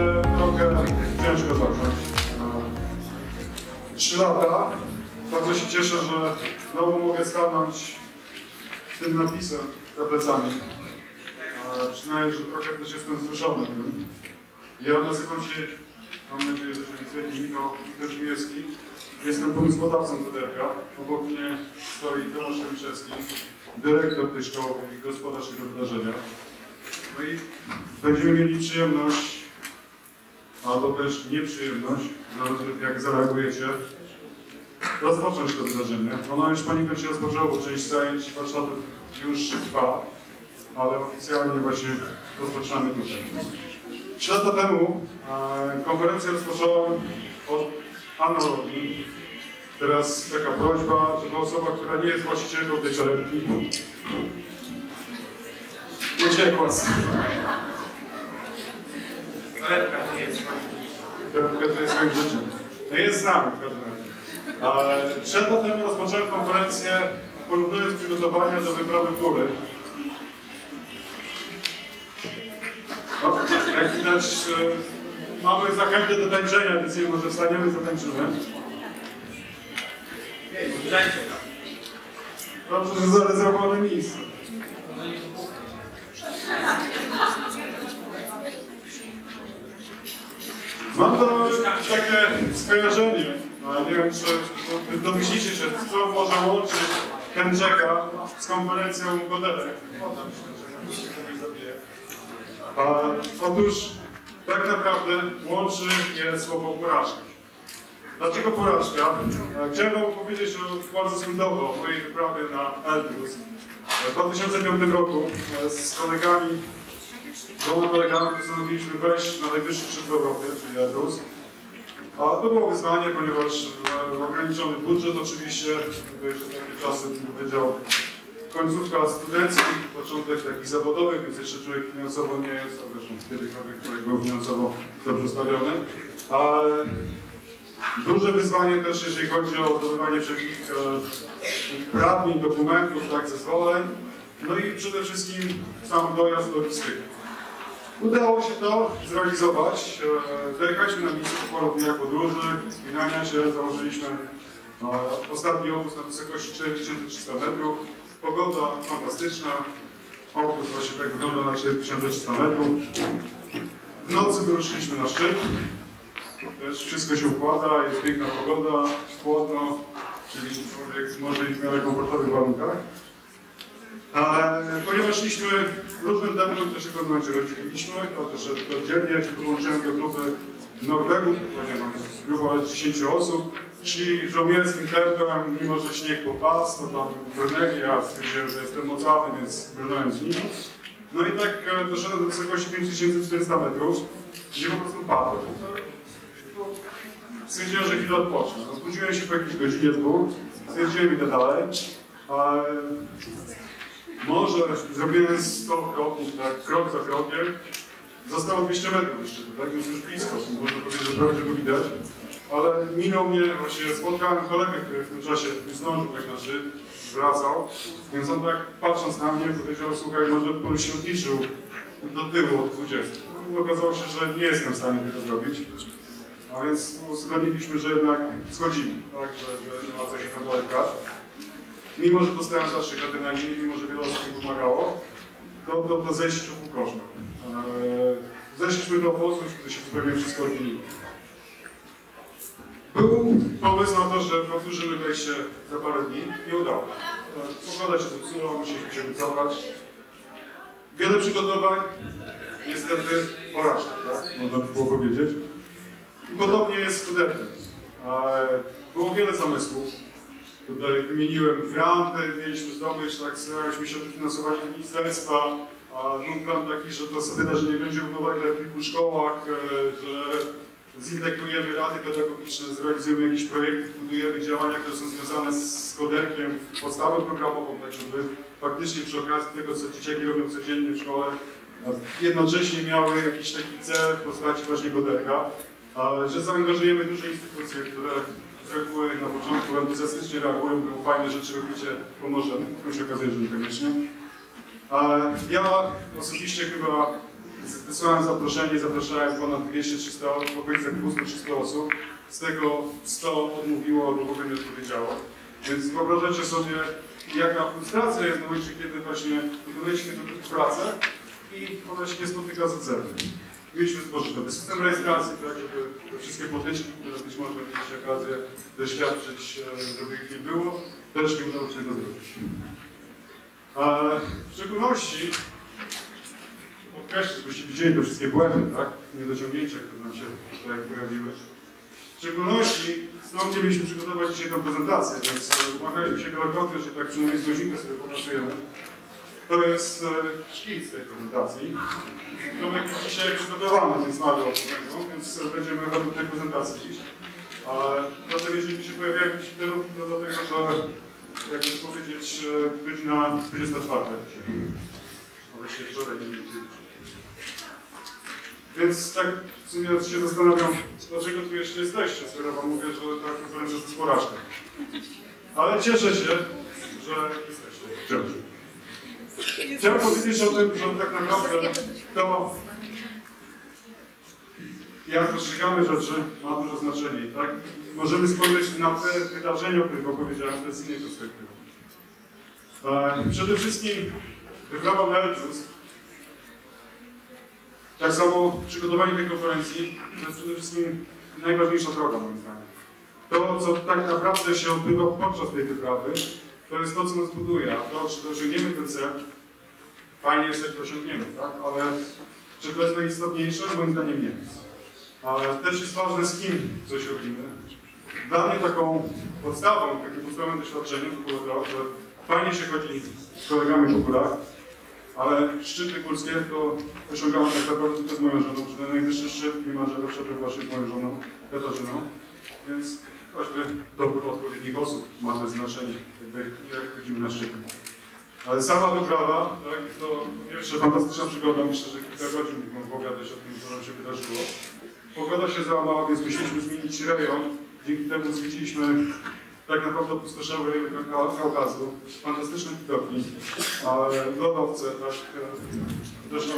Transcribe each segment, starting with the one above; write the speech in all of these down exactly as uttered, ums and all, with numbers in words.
że trochę ciężko zacząć. Trzy lata. Bardzo się cieszę, że znowu mogę stanąć z tym napisem za plecami. Przynajmniej, że trochę też jestem wzruszony. Ja nazywam się, mam nadzieję, że się wyświetli, Michał Kazimierski. Jestem pomysłodawcą Koderka. Obok mnie stoi Tomasz Remiszewski, dyrektor tej szkoły i gospodarz tego wydarzenia. No i będziemy mieli przyjemność, albo też nieprzyjemność, zależy jak zareagujecie, rozpocząć to wydarzenie. Ono już poniekąd się rozpoczęło, bo część zajęć i warsztatów już trwa, ale oficjalnie właśnie rozpoczynamy tutaj. Trzy lata temu e, konferencję rozpocząłem od analogii. Teraz taka prośba, żeby osoba, która nie jest właścicielką tej torebki, uciekła. Torebka to nie jest Torebka to jest moim życiem. No jest z nami w każdym razie. Trzy lata temu rozpocząłem konferencję, porównując przygotowania do wyprawy w góry. No, jak widać, mamy zachętę do tańczenia, więc nie może wstaniemy i zatańczymy. Dobrze, że zarezerwowane miejsce. Mam to takie skojarzenie, nie wiem, czy domyślicie się, co może łączyć Kędrzeka z konferencją Koderek. Otóż tak naprawdę łączy je słowo porażka. Dlaczego porażka? Chciałem wam powiedzieć o bardzo skrótowo o mojej wyprawie na Elbrus. W dwa tysiące piątym roku z kolegami, dwoma kolegami postanowiliśmy wejść na najwyższy szczyt w Europie, czyli Elbrus. A to było wyzwanie, ponieważ ograniczony budżet oczywiście, to jeszcze takie czasy, bym powiedział, końcówka studenckich, początek takich zawodowych, więc jeszcze człowiek finansowo nie jest, a zresztą kiedykolwiek człowiek był finansowo dobrze stawiony. A duże wyzwanie też, jeżeli chodzi o zdobywanie wszelkich e, prawnień, dokumentów, tak, zezwoleń, no i przede wszystkim sam dojazd, logistyki. Udało się to zrealizować. E, dojechaliśmy na miejsce po paru dniach podróży, spinania się, założyliśmy e, ostatni obóz na wysokości cztery tysiące trzysta metrów. Pogoda fantastyczna, obóz właśnie tak wygląda na cztery tysiące trzysta metrów. W nocy wyruszyliśmy na szczyt. Też wszystko się układa, jest piękna pogoda, chłodno, czyli człowiek może iść w miarę komfortowych warunkach. Ale ponieważ szliśmy różnym tempem, to się w pewnym momencie rozdzieliliśmy, to też oddzielnie, ja się podłączyłem do grupy Norwegów, ponieważ grupa dziesięć osób, szli żołnierskim tempem, mimo że śnieg popadł, to tam brnęli, ja stwierdziłem, że jestem mocny, więc brnąłem z nimi. No i tak doszedłem do wysokości pięć tysięcy czterysta metrów, gdzie po prostu padłem. Stwierdziłem, że chwilę odpocznę. Obudziłem się po jakiejś godzinie, dwóch, stwierdziłem, idę dalej. Ale może zrobiłem sto kroków, tak, krok za krokiem. Zostało dwieście metrów jeszcze, tak, już już blisko, można powiedzieć, że prawie go widać. Ale minął mnie, właśnie spotkałem kolegę, który w tym czasie zdążył tak na szczyt, wracał. Więc on tak patrząc na mnie powiedział, słuchaj, może bym się odliczył do tyłu od dwudziestu. No, okazało się, że nie jestem w stanie tego zrobić. A więc uzgodniliśmy, że jednak schodzimy, tak, że, że nie ma co się tam daleka. Mimo że dostałem starszych adrenaliny, mimo że wiele osób mi pomagało, to, to, to zejście był kosztem. Eee, zeszliśmy do obozu, kiedy się zupełnie wszystko odmieniło. Był pomysł na to, że powtórzymy wejście za parę dni. Nie udało się. Pogoda się zepsuła, musieliśmy się wycofać. Wiele przygotowań, niestety porażka, tak? Można by było powiedzieć. I podobnie jest z Koderkiem. Było wiele zamysłów. Tutaj wymieniłem granty, mieliśmy zdobyć, tak staraliśmy się o dofinansowanie ministerstwa. Był plan taki, że to wydarzenie będzie równolegle w kilku szkołach, że zintegrujemy rady pedagogiczne, zrealizujemy jakieś projekty, budujemy działania, które są związane z Koderkiem, podstawą programową, tak żeby faktycznie przy okazji tego, co dzieciaki robią codziennie w szkole, jednocześnie miały jakiś taki cel w postaci właśnie Koderka, że zaangażujemy duże instytucje, które z reguły na początku entuzjastycznie reagują, mówią fajne rzeczy robicie, pomożemy, to się okazuje, że niekoniecznie. Ja osobiście chyba Wysłałem zaproszenie, zapraszałem ponad dwieście trzysta, w okolicach dwieście trzysta osób. Z tego sto odmówiło albo w ogóle nie odpowiedziało. Więc wyobrażacie sobie, jaka frustracja jest na momencie, kiedy właśnie wykonujecie tę pracę i ona się nie spotyka z odzewem. Mieliśmy stworzyć nowy system rejestracji, tak, żeby te wszystkie potyczki, które być może mieliście okazję doświadczyć, żeby ich nie było, też nie udało się tego zrobić. A w szczególności podkreślę, żebyście widzieli te wszystkie błędy, tak? Niedociągnięcia, które nam się tutaj pojawiły. W szczególności stąd mieliśmy przygotować dzisiaj tę prezentację, więc umawialiśmy się wielokrotnie, że tak przynajmniej z godzinę sobie popracujemy. To jest szkic tej prezentacji. Tomek jest dzisiaj przygotowany, więc mamy o więc będziemy robić tej prezentacji dziś. Zatem jeżeli się pojawiają jakieś pytania, to dlatego, że jakby powiedzieć, godzina dwudziesta czwarta dzisiaj. Ale się wczoraj nie widzieli. Więc tak w sumie się zastanawiam, dlaczego tu jeszcze jesteście, skoro wam mówię, że ta konferencja to jest porażka. Ale cieszę się, że jesteście. Cieszę. Chciałem powiedzieć o tym, że tak naprawdę to, jak dostrzegamy rzeczy, ma duże znaczenie. Tak? Możemy spojrzeć na te wydarzenia, o których opowiedziałem, z innej perspektywy. Przede wszystkim wyprawa Meltus. Tak samo przygotowanie tej konferencji to jest przede wszystkim najważniejsza droga, moim zdaniem. To, co tak naprawdę się odbywa podczas tej wyprawy, to jest to, co nas buduje. A to, czy osiągniemy ten cel, fajnie jest, jak to osiągniemy, tak? Ale czy to jest najistotniejsze? Moim zdaniem nie. Ale też jest ważne, z kim coś robimy. Dla mnie taką podstawą, takim podstawowym doświadczeniem było to, że fajnie się chodzi z kolegami po górach, ale szczyty górskie to osiągałem tak naprawdę tylko z moją żoną, czy ten najwyższy szczyt Kilimanżaro wszedł właśnie z moją żoną, Katarzyną. Więc choćby dobór odpowiednich osób ma też znaczenie, jakby, jak chodzimy na szczyty. Ale sama wyprawa, tak, to po pierwsze fantastyczna przygoda, myślę, że kilka godzin mógłbym opowiadać o tym, co nam się wydarzyło. Pogoda się załamała, więc musieliśmy zmienić rejon. Dzięki temu zwiedziliśmy tak naprawdę opustoszały rejon Kaukazu. Fantastyczne widoki, lodowce, tak, zresztą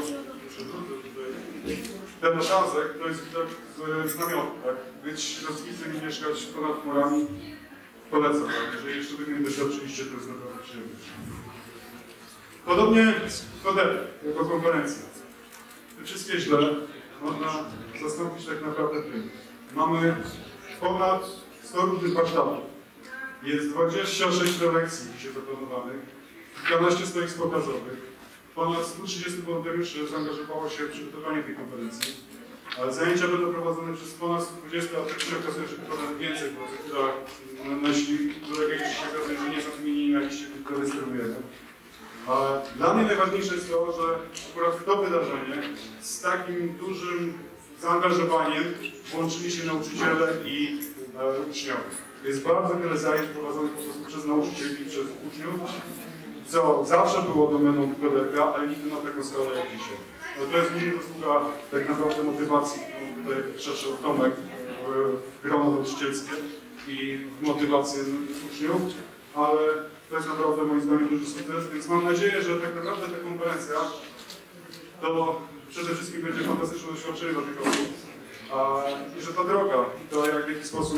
ten obrazek to jest widok z namiotu, tak, być rozbity i mieszkać ponad chmurami. Polecam, tak, jeżeli jeszcze tego nie doświadczyliście, to jest naprawdę przyjemność. Podobnie Kodep, jako konferencja. Te wszystkie źle można zastąpić tak naprawdę tym. Mamy ponad sto różnych warsztatów. Jest dwadzieścia sześć prelekcji dzisiaj zaplanowanych, kilkanaście stoisk pokazowych. Ponad stu trzydziestu wolontariuszy zaangażowało się w przygotowanie tej konferencji. Zajęcia będą prowadzone przez ponad sto dwadzieścia, a tak się okazuje, że chyba nawet więcej, bo za chwilę nasi koledzy się okazuje, że nie są wymienieni na liście, tylko rejestrujemy. Dla mnie najważniejsze jest to, że akurat to wydarzenie z takim dużym zaangażowaniem włączyli się nauczyciele i e, uczniowie. Jest bardzo wiele zajęć prowadzonych po prostu przez nauczycieli i przez uczniów, co zawsze było domeną Koderka, ale nigdy na taką skalę jak dzisiaj. No to jest główna zasługa tak naprawdę motywacji, tutaj przeczył Tomek, w grono nauczycielskie i motywację uczniów, ale to jest naprawdę moim zdaniem duży sukces, więc mam nadzieję, że tak naprawdę ta konferencja to przede wszystkim będzie fantastyczne doświadczenie dla tych osób a, i że ta droga, to jak w jaki sposób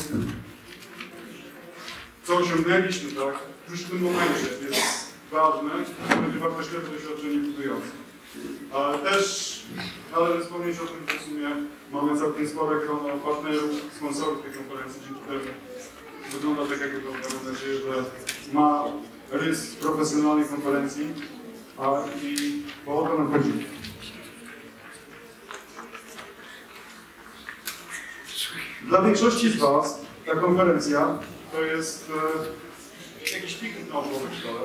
co osiągnęliśmy, tak, już w tym momencie jest ważne, to będzie wartościowe doświadczenie budujące. Ale też należy wspomnieć o tym, że w sumie mamy całkiem spore grono partnerów, sponsorów tej konferencji, dzięki temu wygląda tak, jak wygląda. Mam nadzieję, że ma rys profesjonalnej konferencji, a i bo o to nam chodzi. Dla większości z Was ta konferencja to jest e, jakiś piknik na obozowej szkole.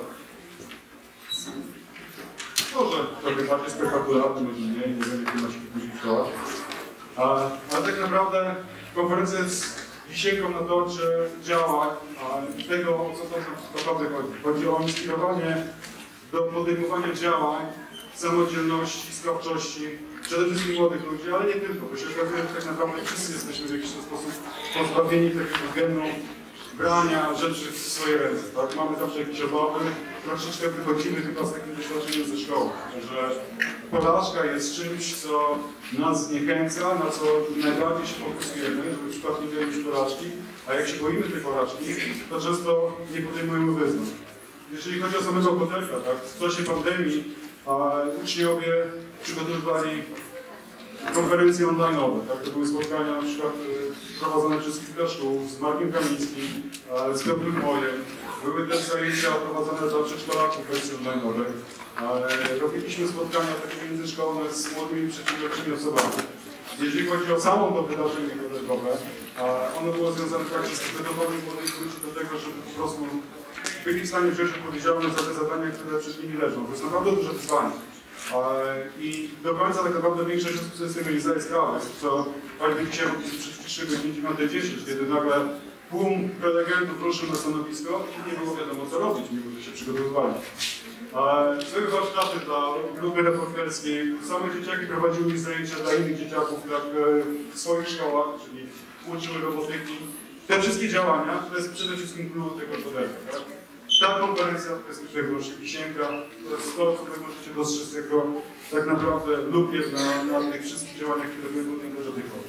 Może trochę bardziej spektakularny, może nie, nie wiem, jakie macie później w szkołach. Ale tak naprawdę konferencja jest wisienką na torcie działań i tego, o co to naprawdę chodzi. Chodzi o inspirowanie do podejmowania działań, samodzielności, sprawczości, przede wszystkim młodych ludzi, ale nie tylko, bo się okazuje, że tak naprawdę wszyscy jesteśmy w jakiś sposób pozbawieni takiego genu brania rzeczy w swoje ręce. Tak? Mamy zawsze jakieś obawy, troszeczkę wychodzimy chyba z takim doświadczeniem ze szkoły, że porażka jest czymś, co nas zniechęca, na co najbardziej się fokusujemy, żeby przypadkiem nie mieć porażki, a jak się boimy tej porażki, to często nie podejmujemy wyzwań. Jeżeli chodzi o samego Kotelka, tak, w czasie pandemii a uczniowie przygotowywali konferencje online'owe, tak, to były spotkania na przykład prowadzone przez kilka szkół z Markiem Kamińskim, z Piotrem Mojem. Były też zajęcia prowadzone dla przedszkolaków w wersji online'owej. Robiliśmy spotkania takie międzyszkolne z młodymi przedsiębiorczymi osobami. Jeżeli chodzi o samo to wydarzenie kotelkowe, ono było związane także z przygotowaniem młodych ludzi do tego, żeby po prostu byli w stanie wziąć odpowiedzialność za te zadania, które przed nimi leżą. To jest naprawdę duże wyzwanie. I do końca tak naprawdę większość osób sobie z tego nie zdaje sprawy, co Państwo dzisiaj przed trzy godziny dziewiąta dziesięć, kiedy nagle tłum prelegentów ruszył na stanowisko i nie było wiadomo co robić, mimo że się przygotowywali. Były warsztaty dla grupy reporterskiej, same dzieciaki prowadziły zajęcia dla innych dzieciaków tak, w swoich szkołach, czyli uczyły robotyki. Te wszystkie działania to jest przede wszystkim klucz tego człowieka. Tak? Ta konferencja to jest wyłącznie wisienka, to jest to, co wy możecie dostrzec jako tak naprawdę lubię na, na tych wszystkich działaniach, które były podjęte do tej pory.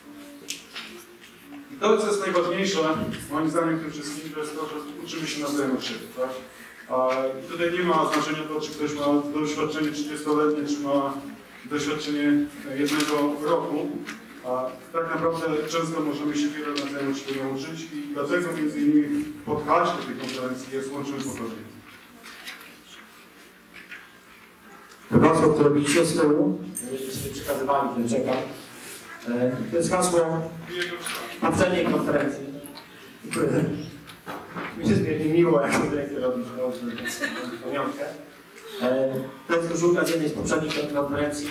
I to, co jest najważniejsze, moim zdaniem w tym wszystkim, to jest to, że uczymy się nawzajem od siebie. Tak? I tutaj nie ma znaczenia to, czy ktoś ma doświadczenie trzydziestoletnie, czy ma doświadczenie jednego roku. A tak naprawdę często możemy się wiele nawzajem od siebie nauczyć i dlatego między innymi pod haśle tej konferencji jest Łączymy Pokolenie. To hasło, które widzicie z tyłu, będziecie sobie przekazywali, ten czekam. To jest hasło poprzedniej konferencji. Mi się zbiegnie miło, jak się dyrektor robi pamiątkę. To jest koszulka z jednej z poprzednich konferencji.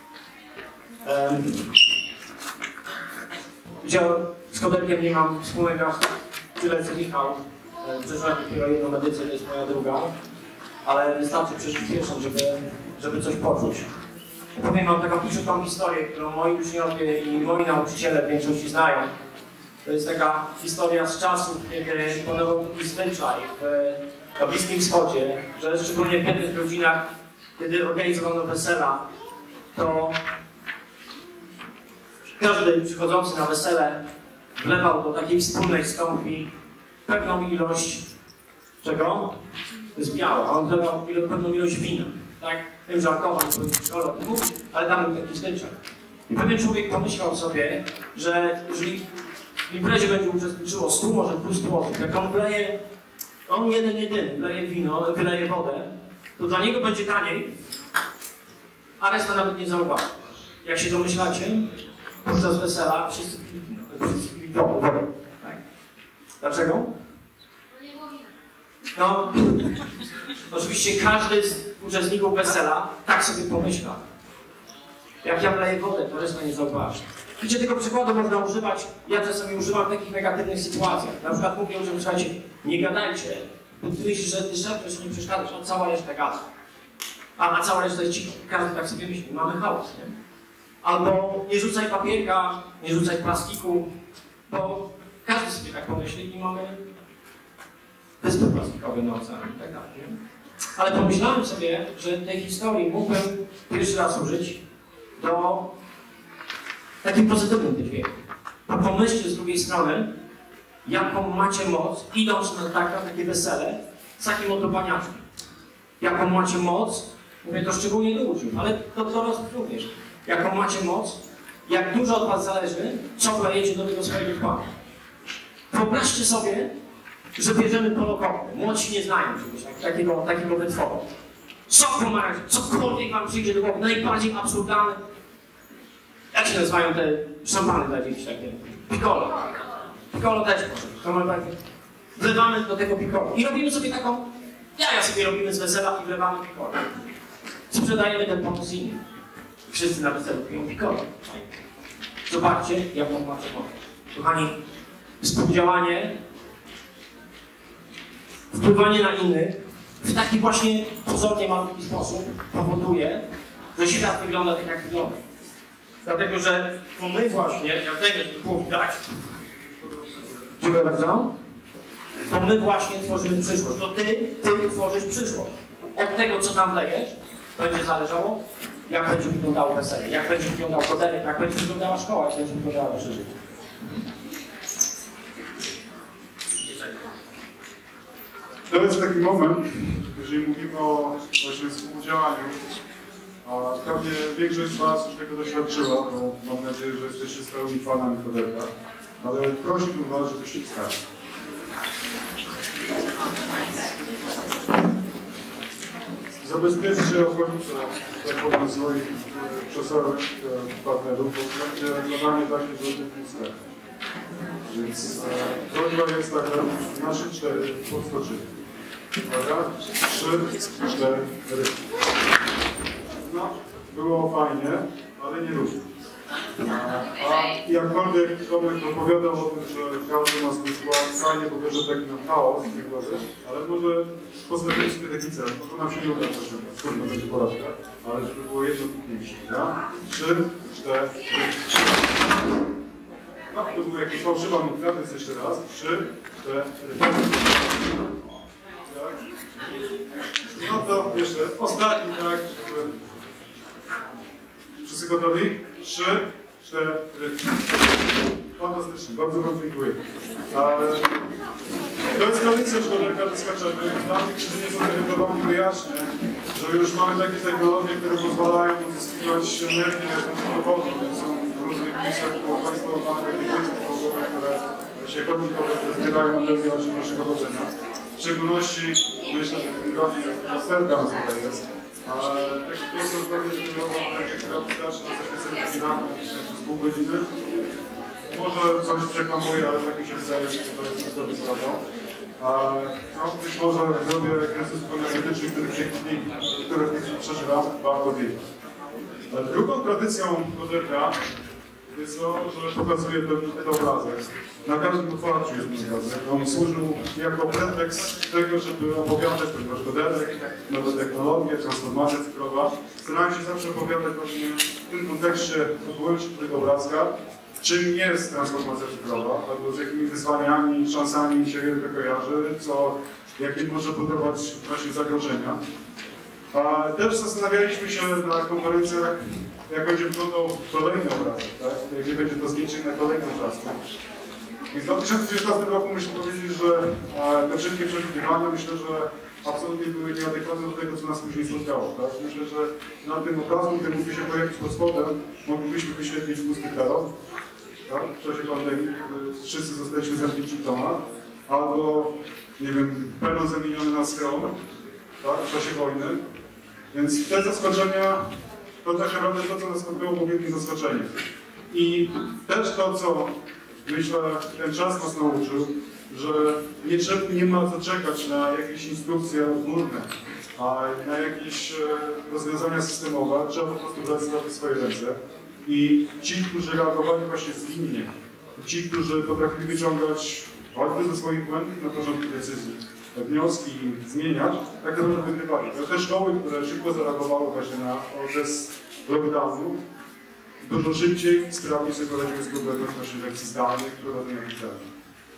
Gdzie z Kotelkiem nie mam wspólnego tyle co Michał. Przeżyłem dopiero jedną medycynę, to jest moja druga. Ale wystarczy przeżyć pierwszą, żeby, żeby coś poczuć. Powiem wam taką krótką historię, którą moi uczniowie i moi nauczyciele w większości znają. To jest taka historia z czasów, kiedy panował taki zwyczaj w, na Bliskim Wschodzie, że szczególnie w jednych rodzinach, kiedy organizowano wesela, to każdy przychodzący na wesele wlewał do takiej wspólnej skąpi pewną ilość czego? To jest białe, a on wlewał pewną ilość wina. Tak? Wiem, że alkohol to jest w szkole o tym mówić, ale tam był taki zwyczaj. I pewien człowiek pomyślał sobie, że jeżeli w imprezie będzie uczestniczyło stu, może dwustu osób, jak on wleje, on jeden jedyny wleje wino, wyleje wodę, to dla niego będzie taniej, a reszta nawet nie zauważy. Jak się domyślacie, podczas wesela wszyscy pili wodę. Tak? Dlaczego? No, oczywiście każdy z uczestników wesela tak sobie pomyślał. Jak ja wleję wodę, to reszta nie zauważy. Wiecie, tego przykładu można używać, ja czasami używam w takich negatywnych sytuacjach. Na przykład mówię, że słuchajcie, nie gadajcie, bo ty myślisz, że ty szepczesz, nie przeszkadzasz, a cała reszta gada. A, a cała reszta jest cicha. Każdy tak sobie myśli, mamy hałas, nie? Albo nie rzucaj papierka, nie rzucaj plastiku, bo każdy sobie tak pomyśli i mamy wyspy plastikowe na oceanie i tak dalej. Nie? Ale pomyślałem sobie, że tej historii mógłbym pierwszy raz użyć do takim pozytywnym dźwięku. A pomyślcie z drugiej strony, jaką macie moc, idąc na taka, takie wesele, z takim oto baniaczkiem. Jaką macie moc, mówię to szczególnie do uczniów, ale do dorosłych również. Jaką macie moc, jak dużo od was zależy, co wlejecie do tego swojego planu. Wyobraźcie sobie, że bierzemy polokowy. Młodsi nie znają czegoś takiego, takiego wytworu. Sok pomarańczowy, cokolwiek wam przyjdzie do głowy, najbardziej absurdalne. Jak się nazywają te szampany dla dzieci takie? Piccolo. Piccolo też może. Wlewamy do tego piccolo. I robimy sobie taką, jaja sobie robimy z wesela i wlewamy piccolo. Sprzedajemy ten pomysł innym. Wszyscy na weselu piją piccolo. Zobaczcie, jaką macie moc. Kochani, współdziałanie, wpływanie na innych w taki właśnie pozornie malutki sposób powoduje, że świat wygląda tak, jak wygląda. Dlatego, że to my właśnie, jak tego było widać, dziękuję bardzo, to my właśnie tworzymy przyszłość. To ty, ty tworzysz przyszłość. Od tego, co tam wlejesz, będzie zależało, jak będzie wyglądało wesele, jak będzie wyglądał koderek, jak będzie wyglądała szkoła, jak będzie wyglądała nasze życie. To jest taki moment, jeżeli mówimy o właśnie współdziałaniu, a pewnie większość z Was już tego doświadczyła, bo mam nadzieję, że jesteście stałymi fanami koderka, ale prosiłbym Was, żebyście wstali. Zabezpieczcie okolice, tak powiem, swoich przesorek, partnerów, bo będzie zadanie takie, żeby nie wstać. Więc e, prośba jest taka, na trzy cztery podskoczyli. Uwaga, trzy cztery. No, było fajnie, ale nie równo. A jakkolwiek Tomek opowiadał o tym, że każdy ma swój skład, fajnie, bo bierze taki na chaos, nie głowy, ale może postawimy sobie technicę, bo to nam się nie uda, że trudno będzie porażka, ale żeby było jedno piękniejsze. Trzy cztery. No, to był jakiś fałszywa nutka, więc jeszcze raz. Trzy cztery. Tak. No to jeszcze ostatni, tak. Wszyscy gotowi? Trzy cztery. Fantastycznie, bardzo Wam dziękuję. To jest tradycja szkolenia, doskaczemy. Dla tych, którzy nie są zorientowani, wyjaśnię, że już mamy takie technologie, które pozwalają uzyskiwać energię dowodną, więc są w różnych miejscach państwowych, mamy takie miejsca połowowe, które się komunikowe, które zbierają energię od naszego chodzenia. W szczególności, myślę, że w tym gronie Osterka nas tutaj jest. Ale taki proces pewnie zbiorował energię, która wystarczy na zaświecenie chwilami przez pół godziny. Może coś przekłamuję, ale tak mi się wydaje, że to jest niestety sprawą. No, być może zrobię kryzysów energetycznych, których w tej chwili, które w tej chwili przeżywam, bardzo wiele. Drugą tradycją koderka jest to, że pokazuje ten obrazek. Na każdym otwarciu jest ten obrazek. On służył jako pretekst tego, żeby opowiadać, ponieważ koderek, nowe technologie, transformacja cyfrowa. Starałem się zawsze opowiadać właśnie w tym kontekście wyłącznie tego obrazka, czym jest transformacja cyfrowa, albo z jakimi wyzwaniami, szansami się to kojarzy, co, jakie może budować właśnie zagrożenia. A też zastanawialiśmy się na konferencjach, jak będzie wyglądał kolejny obrazek, tak? Jakie będzie to zdjęcie na kolejnym obrazku. I w dwa tysiące dziewiętnastym roku muszę powiedzieć, że te wszystkie przewidywania, myślę, że absolutnie były nieadekwatne do tego, co nas później spotkało. Tak? Myślę, że na tym obrazku, który mógłby się pojawić pod spodem, moglibyśmy wyświetlić pusty peron, tak? W czasie pandemii, kiedy wszyscy zostaliśmy zamknięci w domach, albo, nie wiem, peron zamieniony na schron, tak? W czasie wojny. Więc te zaskoczenia to tak naprawdę to, co nas spotkało, było wielkim zaskoczeniem. I też to, co myślę, ten czas nas nauczył, że nie, trzeba, nie ma co czekać na jakieś instrukcje odgórne, a na jakieś rozwiązania systemowe. Trzeba po prostu brać sprawy w swoje ręce. I ci, którzy reagowali właśnie zwinnie, ci, którzy potrafili wyciągać choćby ze swoich błędów na porządku decyzji, wnioski zmieniać, tak naprawdę wygrywali. To te szkoły, które szybko zareagowały właśnie na okres lockdownu, dużo szybciej, sprawniej sobie poradziły z problemem naszych lekcji zdalnych, prowadzenia liceum.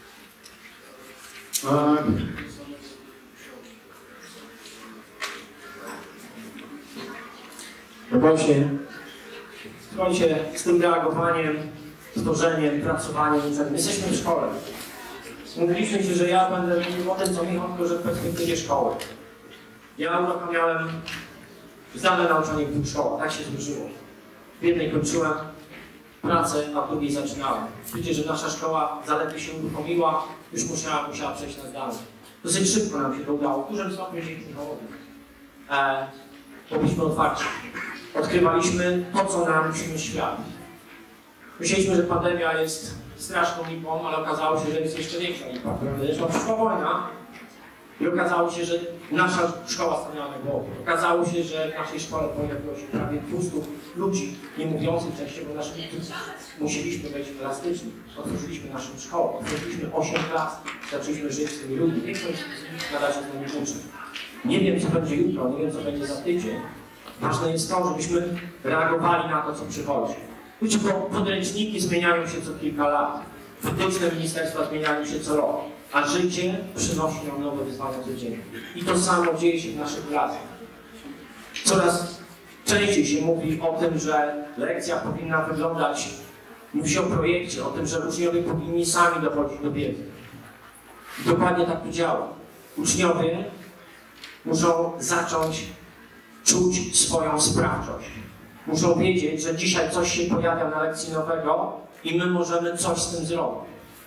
No właśnie, słuchajcie, z tym reagowaniem, tworzeniem, pracowaniem, jesteśmy w szkole. Mówiliśmy się, że ja będę mówił o tym, co Michał, tylko że w perspektywie szkoły. Ja uruchamiałem zdalne nauczanie w dwóch szkołach, tak się złożyło. W jednej kończyłem pracę, a w drugiej zaczynałem. Widzicie, że nasza szkoła zaledwie się uruchomiła, już musiała, musiała przejść na zdalne. Dosyć szybko nam się to udało, w dużym stopniu dzięki Michałowi. E, bo byliśmy otwarci. Odkrywaliśmy to, co nam przyniósł świat. Myśleliśmy, że pandemia jest straszną lipą, ale okazało się, że jest jeszcze większa lipa. Zresztą przyszła wojna i okazało się, że nasza szkoła stanęła na głowie. Okazało się, że w naszej szkole pojawiło się prawie dwieście ludzi nie mówiących częściowo naszym językiem. Musieliśmy być elastyczni. Otworzyliśmy naszą szkołę, otworzyliśmy osiem klas, zaczęliśmy żyć z tymi ludźmi. Większość z nich na razie z nami uczy. Nie wiem, co będzie jutro, nie wiem, co będzie za tydzień. Ważne jest to, żebyśmy reagowali na to, co przychodzi. Wiecie, bo podręczniki zmieniają się co kilka lat. Wytyczne ministerstwa zmieniają się co rok. A życie przynosi nam nowe wyzwania codziennie. I to samo dzieje się w naszych klasach. Coraz Częściej się mówi o tym, że lekcja powinna wyglądać, mówi się o projekcie, o tym, że uczniowie powinni sami dochodzić do wiedzy. Dokładnie tak to działa. Uczniowie muszą zacząć czuć swoją sprawczość. Muszą wiedzieć, że dzisiaj coś się pojawia na lekcji nowego i my możemy coś z tym zrobić.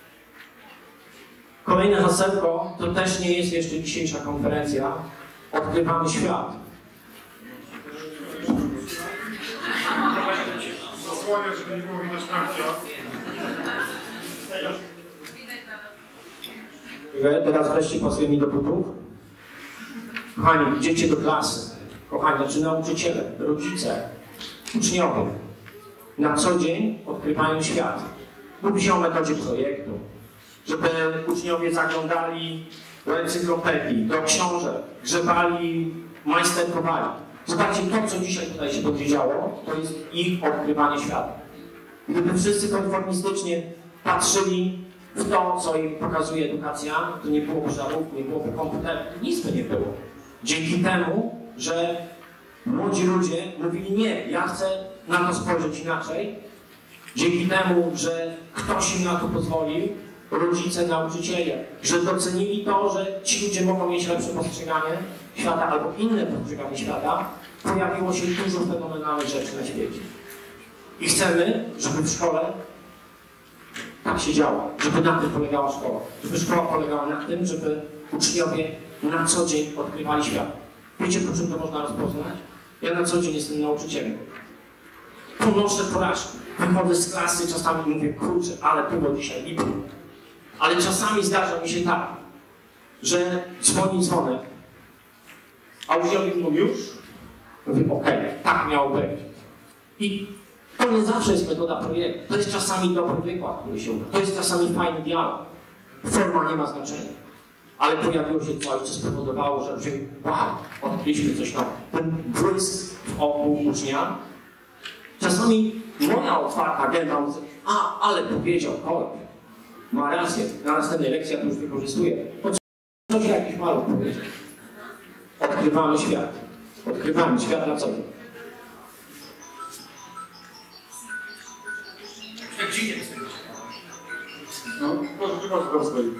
Kolejne hasełko to też nie jest jeszcze dzisiejsza konferencja. Odkrywamy świat. Zasłania, żeby nie było widać Marcia. Teraz wreszcie pasuje mi do butów. Kochani, idziecie do klasy. Kochani, znaczy nauczyciele, rodzice, uczniowie. Na co dzień odkrywają świat. Mówi się o metodzie projektu. Żeby uczniowie zaglądali do encyklopedii, do książek, grzebali, majsterkowali. Zobaczcie, to co dzisiaj tutaj się będzie działo, to jest ich odkrywanie świata. Gdyby wszyscy konformistycznie patrzyli w to, co im pokazuje edukacja, to nie byłoby żarów, nie byłoby komputerów, nic by nie było. Dzięki temu, że młodzi ludzie mówili nie, ja chcę na to spojrzeć inaczej, dzięki temu, że ktoś im na to pozwolił, rodzice, nauczyciele, że docenili to, że ci ludzie mogą mieć lepsze postrzeganie świata albo inne postrzeganie świata, pojawiło się dużo fenomenalnych rzeczy na świecie. I chcemy, żeby w szkole tak się działo, żeby na tym polegała szkoła. Żeby szkoła polegała na tym, żeby uczniowie na co dzień odkrywali świat. Wiecie, po czym to można rozpoznać? Ja na co dzień jestem nauczycielem. Ponoszę porażki. Wychodzę z klasy, czasami mówię, kurczę, ale było dzisiaj lipo. Ale czasami zdarza mi się tak, że dzwoni dzwonek, a uczniowie mówią już? Mówię, okej, okay, tak miało być. I to nie zawsze jest metoda projektu. To jest czasami dobry wykład, który się uda. To jest czasami fajny dialog. Forma nie ma znaczenia. Ale pojawiło się coś, co spowodowało, że że wow, odkryliśmy coś tam. Ten błysk w oku ucznia. Czasami moja otwarta gęba mówi, a, ale powiedział kolor. Ma rację, na następnej lekcji ja to już wykorzystuję. To coś jakiś maluch powiedział. Odkrywamy świat. Odkrywamy świat na co dzień. No, proszę, chyba to tam stoi.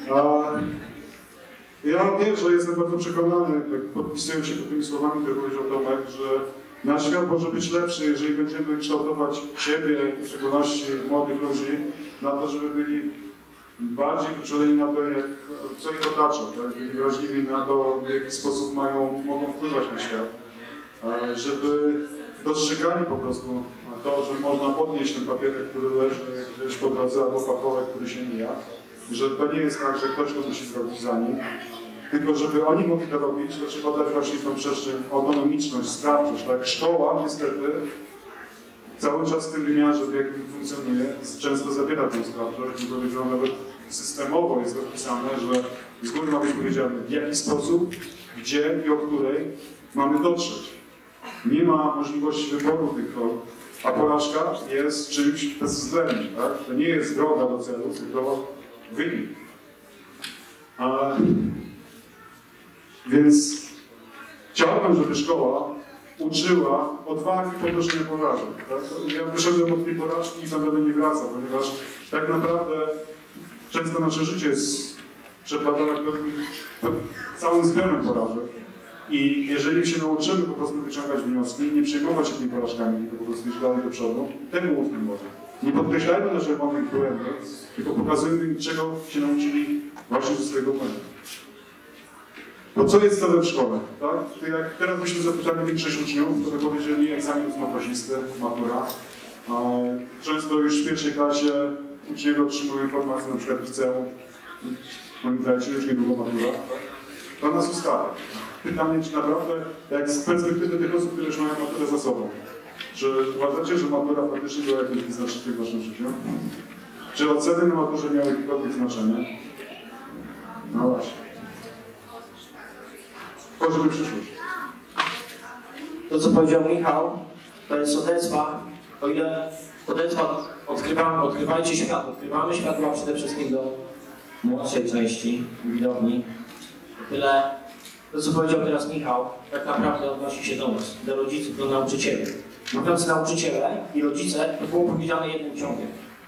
Ja wiem, że jestem bardzo przekonany, tak podpisując się pod tymi słowami, które powiedział Tomek, że nasz świat może być lepszy, jeżeli będziemy kształtować siebie, w szczególności młodych ludzi, na to, żeby byli bardziej wyczuleni na to, jak, co ich otacza, tak? Byli wrażliwi na to, w jaki sposób mają, mogą wpływać na świat. Żeby dostrzegali po prostu to, że można podnieść ten papierek, który leży gdzieś po drodze, albo pakołek, który się mija. Że to nie jest tak, że ktoś to musi zrobić za nich, tylko żeby oni mogli to robić, to trzeba dać właśnie tą przestrzeń, autonomiczność, sprawczość. Tak? Szkoła niestety cały czas w tym wymiarze, w jakim funkcjonuje, często zabiera tę sprawczość, bo powiedział, nawet systemowo jest zapisane, że z góry ma być powiedziane, w jaki sposób, gdzie i o której mamy dotrzeć. Nie ma możliwości wyboru tych dróg, a porażka jest czymś bezwzględnym. Tak? To nie jest droga do celu, tylko wynik. A, więc chciałbym, żeby szkoła uczyła odwagi podnoszenia porażek. Tak? Ja wyszedłem od tej porażki i tam będę nie wracał, ponieważ tak naprawdę często nasze życie jest przeplatane całym zbiorem porażek. I jeżeli się nauczymy po prostu wyciągać wnioski, nie przejmować się tymi porażkami, tylko po prostu iść dalej do przodu, tego mówmy może. Nie podkreślajmy naszych małych błędów, tylko pokazujmy im, czego się nauczyli właśnie ze swojego błędu. Bo co jest celem w szkole? Tak? Jak teraz byśmy zapytali większość uczniów, to by powiedzieli egzamin ósmoklasisty, matura. Często już w pierwszej klasie uczniowie otrzymują informację na przykład w liceum. Pamiętajcie, już niedługo matura. To nas ustala. Pytanie, czy naprawdę, jak z perspektywy tych osób, które już mają maturę za sobą, czy uważacie, że matura faktycznie była jakimś wyznacznikiem w waszym życiu? Czy oceny na maturze miały jakiekolwiek znaczenie? No właśnie. Tworzymy przyszłość. To, co powiedział Michał, to jest odezwa, o ile odezwa odkrywamy, odkrywajcie świat, odkrywamy światła przede wszystkim do młodszej części widowni, tyle to co powiedział teraz Michał, tak naprawdę odnosi się do nas, do rodziców, do nauczycieli. Mówiąc nauczyciele i rodzice, to było powiedziane jednym ciągiem.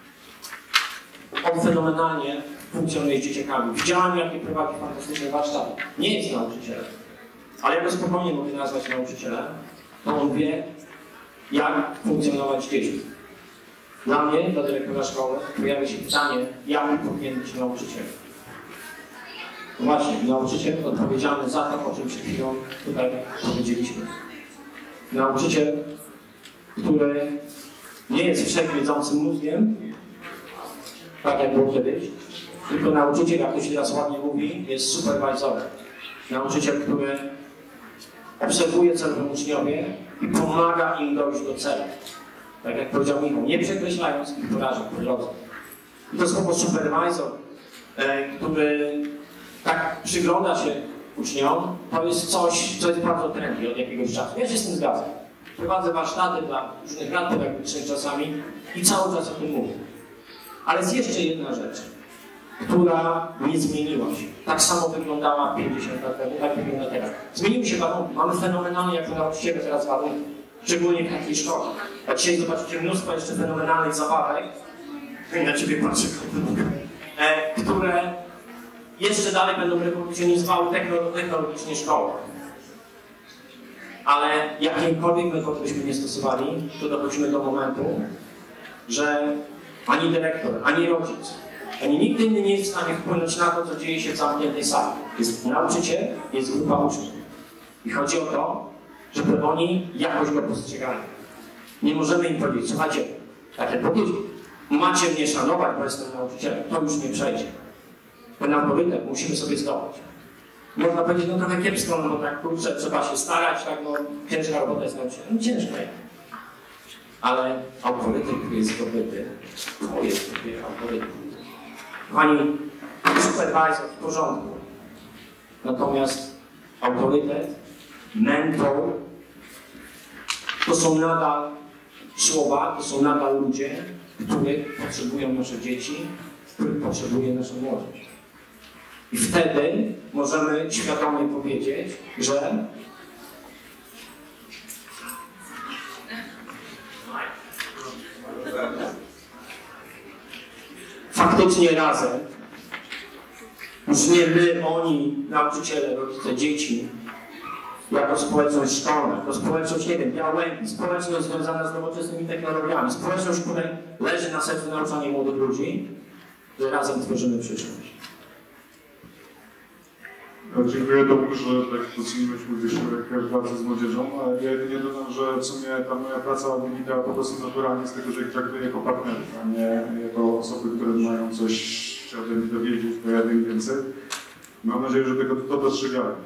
On fenomenalnie funkcjonuje z dzieciakami. Widziałem, jakie prowadzi fantastyczne warsztaty. Nie jest nauczycielem, ale ja go spokojnie mogę nazwać nauczycielem, to on wie, jak funkcjonować z dziećmi. Dla mnie, dla dyrektora szkoły, pojawia się pytanie, jaki powinien być nauczyciel. Właśnie, nauczyciel odpowiedzialny za to, o czym przed chwilą tutaj powiedzieliśmy. Nauczyciel, który nie jest wszechwiedzącym mózgiem, tak jak było kiedyś, tylko nauczyciel, jak to się teraz ładnie mówi, jest superwajzorem. Nauczyciel, który obserwuje, co robią uczniowie i pomaga im dojść do celu. Tak jak powiedział Michał, nie przekreślając ich porażek po drodze. I to słowo supervisor, e, który tak przygląda się uczniom, to jest coś, co jest bardzo trendy od jakiegoś czasu. Ja się z tym zgadzam. Prowadzę warsztaty dla różnych rad pedagogicznych czasami i cały czas o tym mówię. Ale jest jeszcze jedna rzecz, która nie zmieniła się. Tak samo wyglądała pięćdziesiąt lat temu, tak wygląda teraz. Zmieniły się warunki. Mamy fenomenalnie jako nauczyciele teraz warunki. Szczególnie w takiej szkole. A dzisiaj zobaczycie mnóstwo jeszcze fenomenalnych zabawek, i na ciebie patrzę, e, które jeszcze dalej będą rewolucjonizowały technologicznie szkołę. Ale jakimkolwiek metody byśmy nie stosowali, to dochodzimy do momentu, że ani dyrektor, ani rodzic, ani nikt inny nie jest w stanie wpłynąć na to, co dzieje się w zamkniętej sali. Jest nauczyciel, jest grupa uczniów. I chodzi o to, żeby oni jakoś go postrzegali. Nie możemy im powiedzieć, słuchajcie, tak jak powiedzieć, macie mnie szanować, bo jestem nauczycielem, to już nie przejdzie. Ten autorytet musimy sobie zdobyć. Można powiedzieć, no trochę kiepsko, no bo tak kurczę, trzeba się starać, tak, no ciężka robota jest nauczycielem. No ciężka jest. Ale autorytet, który jest zdobyty, to jest dopiero autorytet. Kochani, supervisor w porządku. Natomiast autorytet, mentor, to są nadal słowa, to są nadal ludzie, których potrzebują nasze dzieci, których potrzebuje nasza młodzież. I wtedy możemy świadomie powiedzieć, że faktycznie razem, już nie my, oni, nauczyciele, rodzice, dzieci, jako społeczność szkolna, jako społeczność, nie wiem, Białęki, społeczność związana z nowoczesnymi technologiami, społeczność, której leży na sercu nauczanie młodych ludzi, że razem tworzymy przyszłość. Dziękuję Tomku, że tak doceniłeś wysiłek pracy z młodzieżą, ale ja jedynie dodam, że w sumie ta moja praca wynika po prostu naturalnie z tego, że ich traktuję jako partnerów, a nie jako osoby, które mają coś się ode mnie dowiedzieć, bo ja wiem więcej. Mam nadzieję, że tego to dostrzegałem.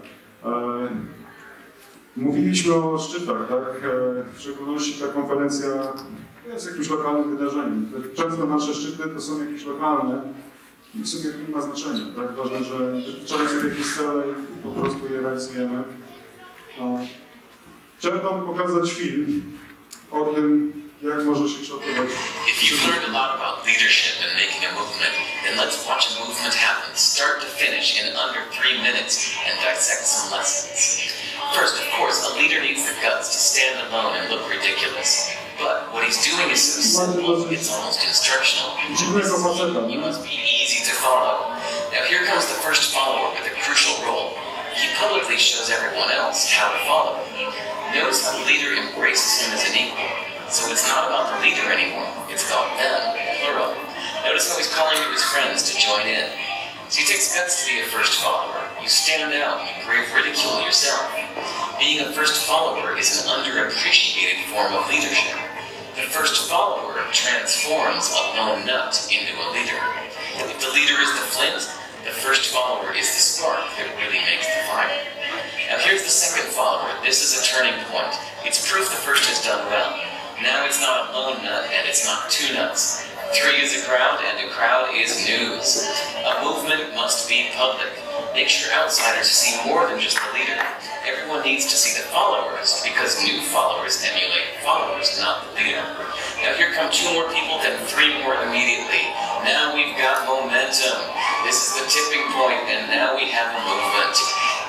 Mówiliśmy o szczytach, tak? W szczególności ta konferencja jest jakimś lokalnym wydarzeniem. Często nasze szczyty to są jakieś lokalne i w sumie nie ma znaczenia, tak? Ważne, że wytyczamy sobie jakieś cele i po prostu je realizujemy. Chciałem Wam pokazać film o tym, jak może się kształtować. If you've learned a lot about leadership and making a movement, then let's watch a movement happen, start to finish in under three minutes and dissect some lessons. First, of course, a leader needs the guts to stand alone and look ridiculous. But what he's doing is so simple, it's almost instructional. He must be easy to follow. Now here comes the first follower with a crucial role. He publicly shows everyone else how to follow. Notice how the leader embraces him as an equal. So it's not about the leader anymore, it's about them, plural. Notice how he's calling to his friends to join in. So it takes guts to be a first follower. You stand out, you brave ridicule yourself. Being a first follower is an underappreciated form of leadership. The first follower transforms a lone nut into a leader. If the leader is the flint, the first follower is the spark that really makes the fire. Now here's the second follower. This is a turning point. It's proof the first has done well. Now it's not a lone nut and it's not two nuts. Three is a crowd and a crowd is news. A movement must be public. Make sure outsiders see more than just the leader. Everyone needs to see the followers because new followers emulate followers, not the leader. Now here come two more people, then three more immediately. Now we've got momentum. This is the tipping point and now we have a movement. As more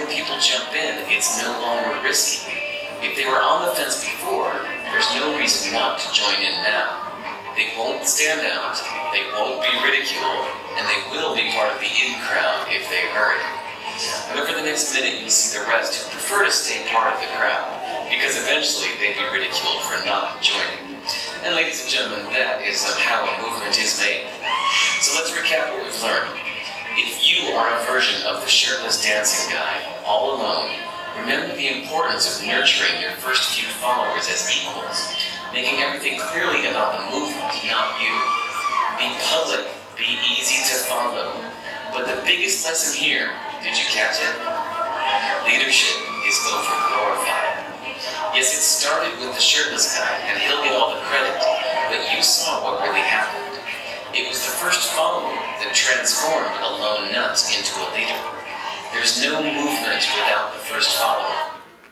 people jump in, it's no longer risky. If they were on the fence before, there's no reason not to join in now. They won't stand out, they won't be ridiculed, and they will be part of the in crowd if they hurry. And over the next minute, you'll see the rest who prefer to stay part of the crowd, because eventually they'd be ridiculed for not joining. And ladies and gentlemen, that is how a movement is made. So let's recap what we've learned. If you are a version of the shirtless dancing guy, all alone, remember the importance of nurturing your first few followers as equals, making everything clearly about the movement, not you. Be public, be easy to follow. But the biggest lesson here, did you catch it? Leadership is over-glorified. Yes, it started with the shirtless guy, and he'll get all the credit, but you saw what really happened. It was the first follower that transformed a lone nut into a leader. There's no movement without the first follower.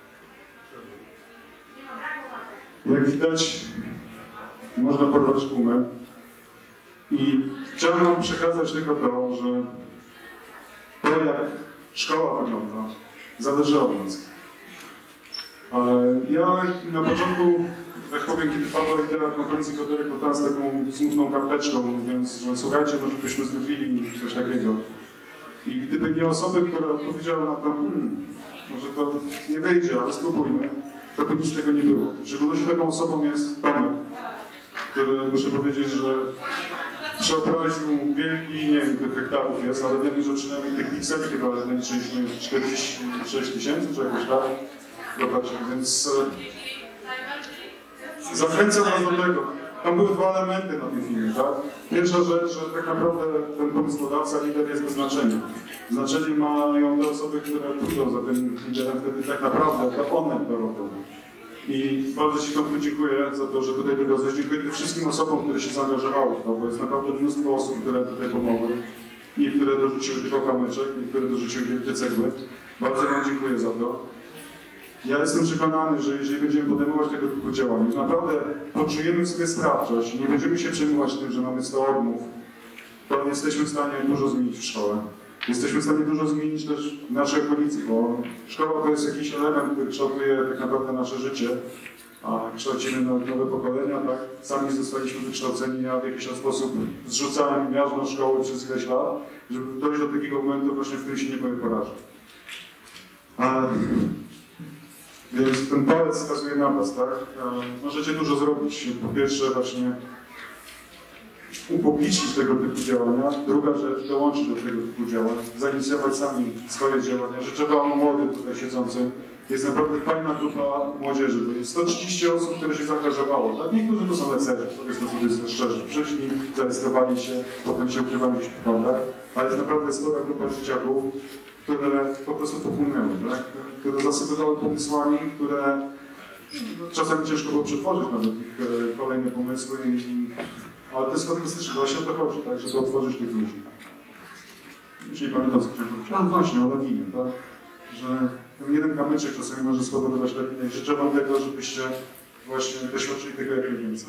Jak widać, można porwać gumę. I chciałem wam przekazać tylko to, że to, jak szkoła wygląda, zależy od nas. Ale ja na początku, tak powiem, kiedy padła idea konferencji Koterek, to z taką smutną karteczką, mówiąc, że słuchajcie, może byśmy zrobili coś takiego. I gdyby nie osoby, które odpowiedziały na to, hmm, może to nie wyjdzie, ale spróbujmy, to by nic tego nie było. W szczególności taką osobą jest Tomek, który, muszę powiedzieć, że przeobraził wielki, nie wiem, tych hektarów jest, ale wiem, że przynajmniej tych pikseli chyba naliczyliśmy czterdzieści sześć tysięcy, czy jakoś tak. Zobaczcie, więc e, zachęcam was do tego. Tam były dwa elementy na tym filmie, tak? Pierwsza rzecz, że tak naprawdę ten pomysłodawca, lider jest bez znaczenia. Znaczenie mają te osoby, które pójdą za tym liderem, wtedy tak naprawdę to one to robią. I bardzo Ci Tomku dziękuję za to, że tutaj wywiozłeś. Dziękuję tym wszystkim osobom, które się zaangażowały w to, bo jest naprawdę mnóstwo osób, które tutaj pomogły. Niektóre dorzuciły tylko kamyczek, niektóre dorzuciły wielkie cegły. Bardzo Wam dziękuję za to. Ja jestem przekonany, że jeżeli będziemy podejmować tego typu działania, naprawdę poczujemy w sobie sprawczość i nie będziemy się przejmować tym, że mamy sto odmów, to jesteśmy w stanie dużo zmienić w szkole. Jesteśmy w stanie dużo zmienić też w naszej okolicy, bo szkoła to jest jakiś element, który kształtuje tak naprawdę nasze życie, a kształcimy nowe pokolenia, tak? Sami zostaliśmy wykształceni, ja w jakiś tam sposób zrzucałem miażdżą szkoły przez ileś lat, żeby dojść do takiego momentu właśnie, w którym się nie powiem porażę. Więc ten palec wskazuje na was, tak? Możecie dużo zrobić. Po pierwsze właśnie upublicznić tego typu działania. Druga rzecz, dołączyć do tego typu działań, zainicjować sami swoje działania. Życzę wam młodym tutaj siedzącym. Jest naprawdę fajna grupa młodzieży. To jest sto trzydzieści osób, które się zaangażowało. Tak? Niektórzy to są lecerzy, powiedzmy sobie szczerze. Przyszli, zarejestrowali się, potem się ukrywali w szpitalach. Ale jest naprawdę spora grupa dzieciaków, które po prostu popłynęły, tak? Które zasypywały pomysłami, które no, czasami ciężko było przetworzyć nawet ich e, kolejne pomysły, i, ale to jest fantastyczne, właśnie o to chodzi, tak? Żeby otworzyć tych ludzi. Już nie pamiętam, co chciałem powiedzieć. No właśnie, o lawinie, tak? Że ten jeden kamyczek czasami może spowodować lawinę i życzę wam tego, żebyście właśnie doświadczyli tego jak najwięcej.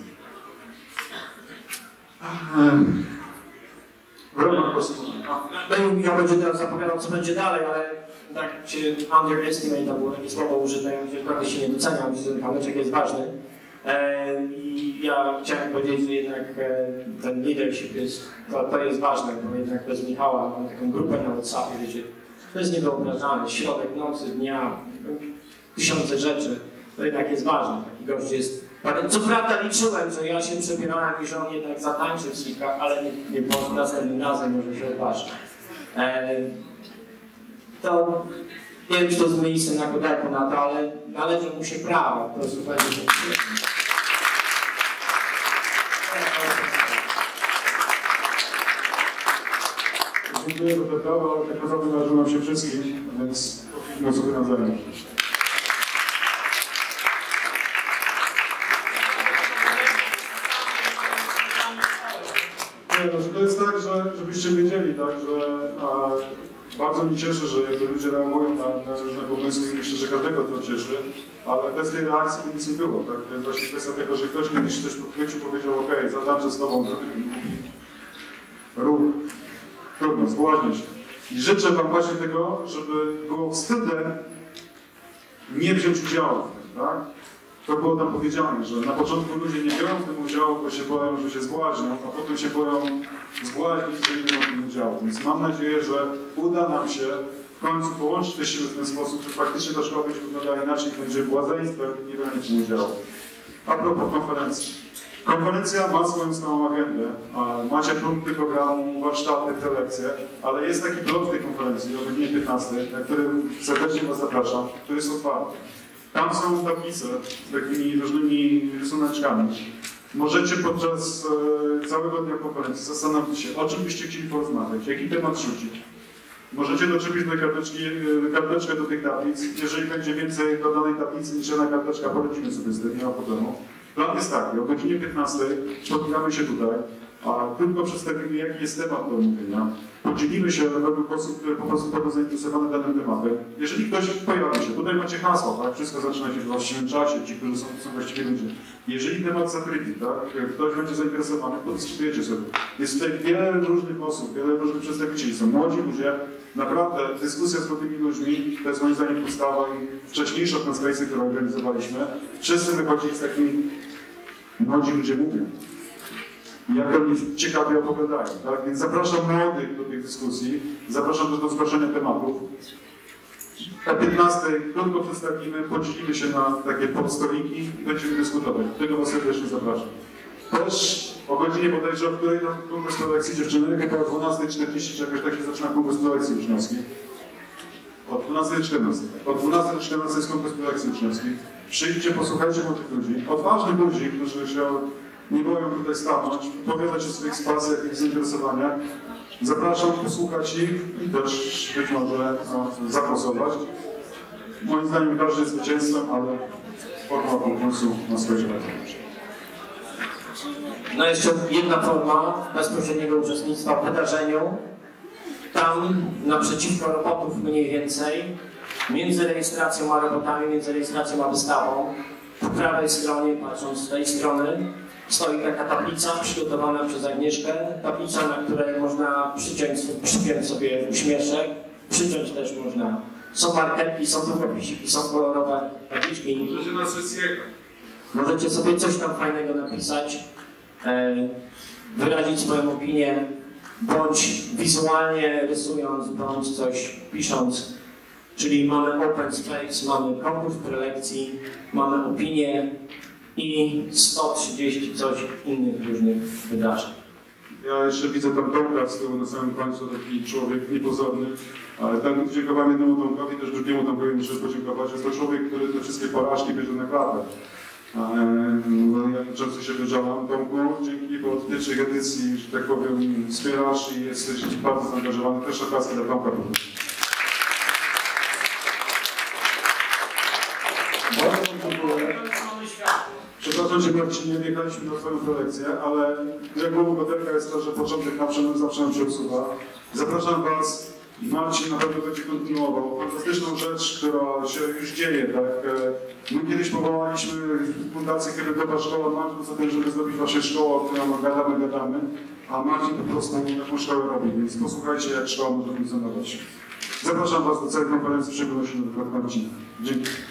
Ja będzie teraz zapowiadał, co będzie dalej, ale tak się underestimate, to było takie słowo użyte, gdzie trochę się nie doceniam, że ten kamyczek jest ważny. E, I ja chciałem powiedzieć, że jednak e, ten leadership jest, to, to jest ważne, bo jednak bez Michała mam taką grupę na WhatsAppie, wiecie, to jest niewyobrażalne, środek nocy, dnia, tysiące rzeczy, to jednak jest ważne, taki gość jest. Co prawda liczyłem, że ja się przebierałem i że on jednak zatańczy w slitkach, ale nie, nie było następnym razem, może się odważy. E, to nie wiem, czy to jest miejsce na koderku na to, ale należy mu się prawo. Po prostu powiedzieć, że... Dziękuję za te prawa, ale te prawa należą nam się wszystkim, więc no sobie nawzajem. Nie, no, że to jest tak, że, żebyście wiedzieli, tak, że a, bardzo mnie cieszy, że jakby ludzie reagują na, na różne pomysły i myślę, że każdego to cieszy, ale bez tej reakcji to nic nie było, tak? To jest właśnie kwestia tego, że ktoś kiedyś coś podchwycił, powiedział, okej, okay, zatańczę z tobą, ruch, trudno, zbłaźnię się. I życzę wam właśnie tego, żeby było wstydem nie wziąć udziału w tym, tak? To było tam powiedziane, że na początku ludzie nie biorą w tym udziału, bo się boją, że się zbłaźnią, a potem się boją zbłaźnić, że nie biorą w tym udziału. Więc mam nadzieję, że uda nam się w końcu połączyć te siły w ten sposób, że faktycznie ta szkoła będzie wyglądała inaczej, będzie błazeństwem i nie będzie w tym udziału. A propos konferencji. Konferencja ma swoją stałą agendę, macie punkty programu, warsztaty, prelekcje, ale jest taki blok tej konferencji o godzinie piętnastej, na którym serdecznie was zapraszam, który jest otwarty. Tam są tablice z takimi różnymi rysuneczkami. Możecie podczas e, całego dnia konferencji zastanowić się, o czym byście chcieli porozmawiać, jaki temat rzucić. Możecie doczepić do karteczki, e, karteczkę do tych tablic. Jeżeli będzie więcej do danej tablicy niż jedna karteczka, poradzimy sobie z tym, nie ma problemu. Plan jest taki, o godzinie piętnastej spotykamy się tutaj, a tylko przedstawimy, jaki jest temat do omówienia. Podzielimy się według osób, które po prostu będą zainteresowane danym tematem. Jeżeli ktoś pojawi się, tutaj macie hasło, tak? Wszystko zaczyna się w właściwym czasie, ci, którzy są, są właściwie ludzie. Jeżeli temat zakryty, tak? Ktoś będzie zainteresowany, podyskutujecie sobie. Jest tutaj wiele różnych osób, wiele różnych przedstawicieli. Są młodzi ludzie. Naprawdę dyskusja z młodymi ludźmi, to jest moim zdaniem podstawa i wcześniejsza konferencja, którą organizowaliśmy. Wszyscy wychodzili z takim, młodzi ludzie mówią. Jak oni ciekawie opowiadają, tak? Więc zapraszam młodych do tych dyskusji, zapraszam też do zgłaszania tematów. O piętnastej krótko przedstawimy, podzielimy się na takie podstoliki i będziemy dyskutować. Do tego was serdecznie zapraszam. Też o godzinie bodajże, o której tam konkurs prelekcji dziewczyny, chyba o dwunastej czterdzieści, czy jakoś tak się zaczyna konkurs prelekcji uczniowskiej. O dwunastej czternastej. O dwunastej czternastej jest konkurs prelekcji uczniowskiej. Przyjdźcie, posłuchajcie młodych ludzi, odważnych ludzi, którzy się nie boją tutaj stanąć, opowiadać o swoich spacjach i zainteresowaniach. Zapraszam posłuchać ich i też być może no, zagłosować. Moim zdaniem każdy jest zwycięzcą, ale forma konkursu ma swoje charaktery. No jeszcze jedna forma bezpośredniego uczestnictwa w wydarzeniu. Tam naprzeciwko robotów mniej więcej, między rejestracją a robotami, między rejestracją a wystawą, po prawej stronie, patrząc z tej strony, stoi taka tablica przygotowana przez Agnieszkę. Tablica, na której można przyciąć, przypiąć sobie uśmieszek, przyciąć też można. Są markerki, są długopisiki, są kolorowe tabliczki. Możecie na sesję. Możecie sobie coś tam fajnego napisać, e, wyrazić swoją opinię, bądź wizualnie rysując, bądź coś pisząc. Czyli mamy open space, mamy konkurs prelekcji, mamy opinię i sto trzydzieści coś innych różnych wydarzeń. Ja jeszcze widzę tam Tomka z tyłu na samym końcu, taki człowiek niepozorny, ale tak dziękowałem jednemu Tomkowi, też drugiemu Tomkowi muszę podziękować. Jest to człowiek, który te wszystkie porażki bierze na klatę. Ja często się wyżalam. Tomku, dzięki, bo od pierwszej edycji, że tak powiem, wspierasz i jesteś bardzo zaangażowany. Też okazja dla Tomka. Bardzo dziękuję. Przepraszam Cię, Marcinie, wjechaliśmy na Twoją prelekcję, ale regułą modelka jest to, że początek na przemian zawsze nam się usuwa. Zapraszam Was. Marcin na pewno będzie kontynuował fantastyczną rzecz, która się już dzieje, tak? My kiedyś powołaliśmy fundację Kredytowa Szkoła Marcin za tym, żeby zrobić Waszą szkołę, o której gadamy, gadamy, a Marcin po prostu taką szkołę robi, więc posłuchajcie, jak szkoła może funkcjonować. Zapraszam Was do całej konferencji, w szczególności do Marcina. Dzięki.